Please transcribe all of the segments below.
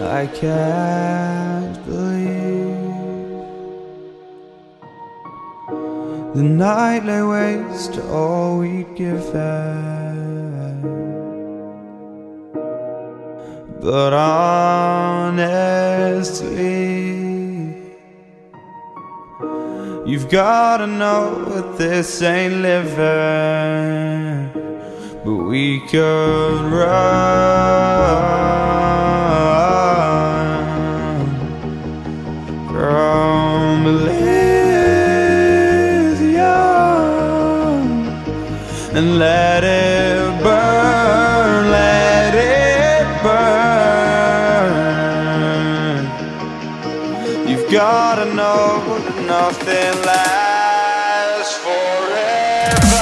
I can't believe the night lay waste to all we'd given. But honestly, you've gotta know that this ain't living. But we could run from Elysium and let it burn, let it burn. You've gotta know that nothing lasts forever.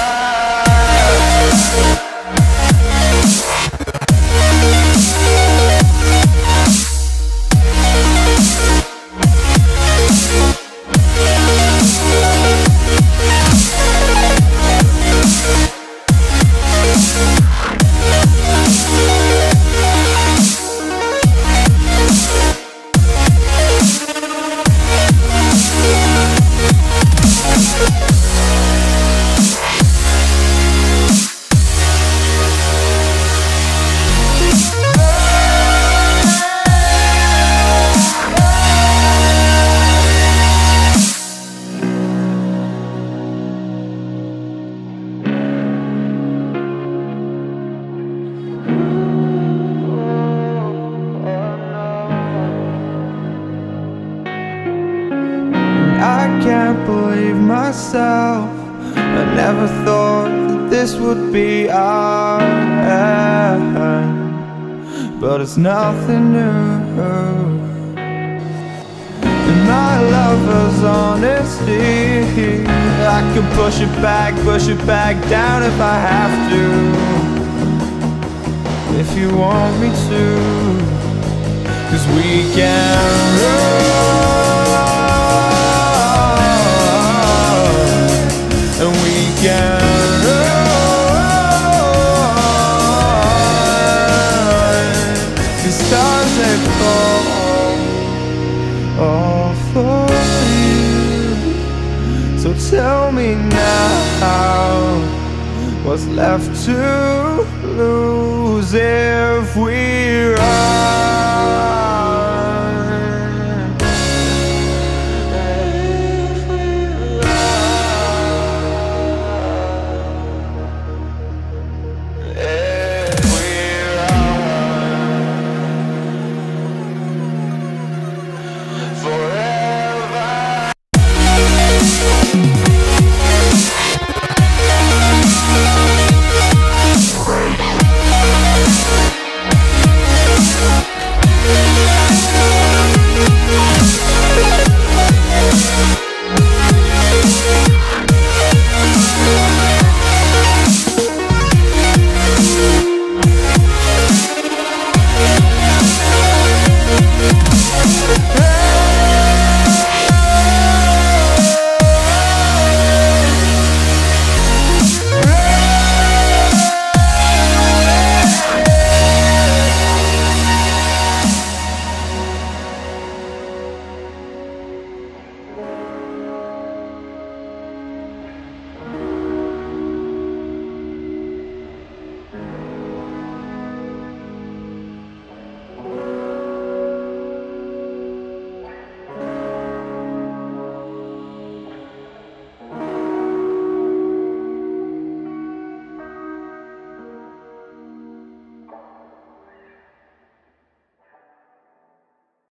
I can't believe myself. I never thought that this would be our end, but it's nothing new. And my lover's honesty, I could push it back down if I have to. If you want me to, 'cause we can run, and we can run. The stars they fall all for you. So tell me now, what's left to lose if we run?